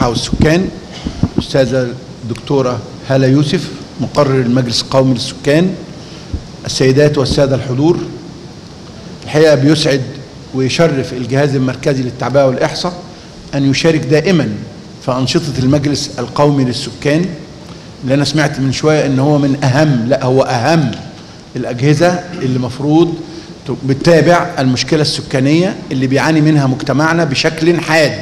الصحة والسكان الأستاذة الدكتورة هالة يوسف مقرر المجلس القومي للسكان، السيدات والسادة الحضور، الحقيقة بيسعد ويشرف الجهاز المركزي للتعبئة والإحصاء أن يشارك دائما في أنشطة المجلس القومي للسكان، اللي أنا سمعت من شوية إن هو من أهم، لا هو أهم الأجهزة اللي مفروض بتتابع المشكلة السكانية اللي بيعاني منها مجتمعنا بشكل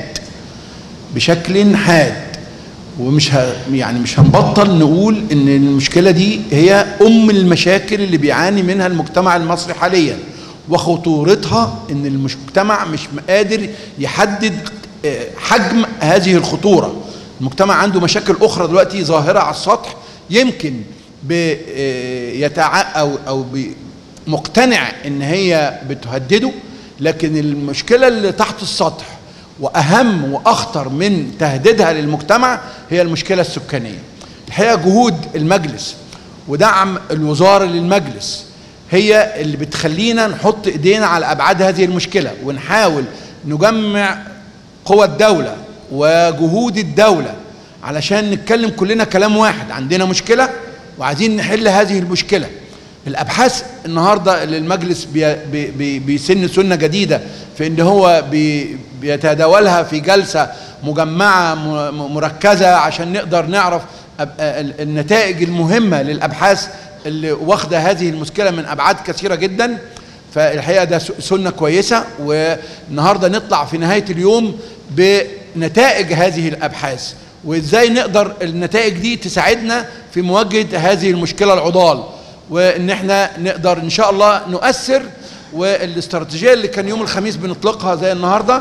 حاد ومش مش هنبطل نقول ان المشكلة دي هي المشاكل اللي بيعاني منها المجتمع المصري حاليا، وخطورتها ان المجتمع مش قادر يحدد حجم هذه الخطورة. المجتمع عنده مشاكل اخرى دلوقتي ظاهرة على السطح، يمكن او مقتنع ان هي بتهدده، لكن المشكلة اللي تحت السطح واهم واخطر من تهديدها للمجتمع هي المشكلة السكانية. الحقيقة جهود المجلس ودعم الوزارة للمجلس هي اللي بتخلينا نحط ايدينا على ابعاد هذه المشكلة، ونحاول نجمع قوى الدولة وجهود الدولة علشان نتكلم كلنا كلام واحد. عندنا مشكلة وعايزين نحل هذه المشكلة. الابحاث النهارده اللي المجلس بيسن سنه جديده في ان هو بيتداولها في جلسه مجمعه مركزه عشان نقدر نعرف النتائج المهمه للابحاث اللي واخده هذه المشكله من ابعاد كثيره جدا. فالحقيقه ده سنه كويسه، والنهارده نطلع في نهايه اليوم بنتائج هذه الابحاث وازاي نقدر النتائج دي تساعدنا في مواجهه هذه المشكله العضال، وان احنا نقدر ان شاء الله نؤثر. والاستراتيجيه اللي كان يوم الخميس بنطلقها زي النهارده،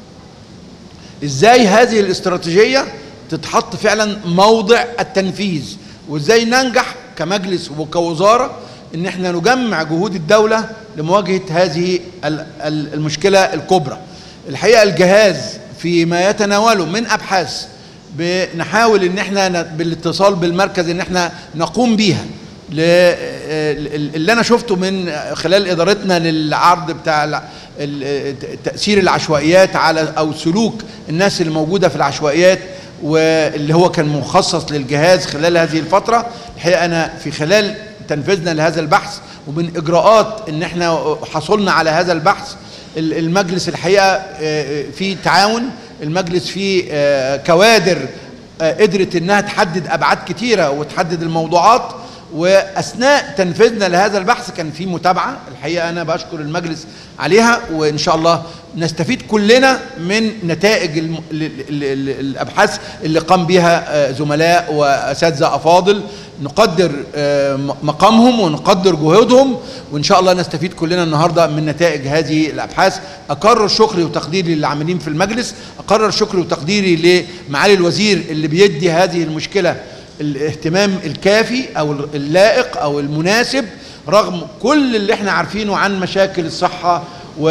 ازاي هذه الاستراتيجيه تتحط فعلا موضع التنفيذ، وازاي ننجح كمجلس وكوزاره ان احنا نجمع جهود الدوله لمواجهه هذه المشكله الكبرى. الحقيقه الجهاز فيما يتناوله من ابحاث بنحاول ان احنا بالاتصال بالمركز ان احنا نقوم بيها. اللي انا شفته من خلال ادارتنا للعرض بتاع تأثير العشوائيات على او سلوك الناس اللي موجودة في العشوائيات، واللي هو كان مخصص للجهاز خلال هذه الفترة. الحقيقة انا في خلال تنفيذنا لهذا البحث ومن اجراءات ان احنا حصلنا على هذا البحث، المجلس الحقيقة في تعاون، المجلس في كوادر قدرت انها تحدد ابعاد كتيرة وتحدد الموضوعات، واثناء تنفيذنا لهذا البحث كان في متابعه. الحقيقه انا بشكر المجلس عليها، وان شاء الله نستفيد كلنا من نتائج الابحاث اللي قام بها زملاء واساتذه افاضل، نقدر مقامهم ونقدر جهودهم، وان شاء الله نستفيد كلنا النهارده من نتائج هذه الابحاث. اكرر شكري وتقديري للعاملين في المجلس، اكرر شكري وتقديري لمعالي الوزير اللي بيدي هذه المشكله الاهتمام الكافي او اللائق او المناسب، رغم كل اللي احنا عارفينه عن مشاكل الصحة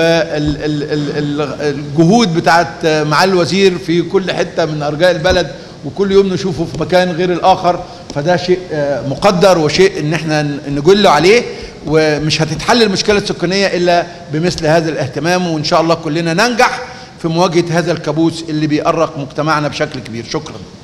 والجهود بتاعت معالي الوزير في كل حتة من ارجاء البلد، وكل يوم نشوفه في مكان غير الاخر. فده شيء مقدر وشيء ان احنا نجل عليه، ومش هتتحل المشكلة السكانية الا بمثل هذا الاهتمام، وان شاء الله كلنا ننجح في مواجهة هذا الكابوس اللي بيأرق مجتمعنا بشكل كبير. شكرا.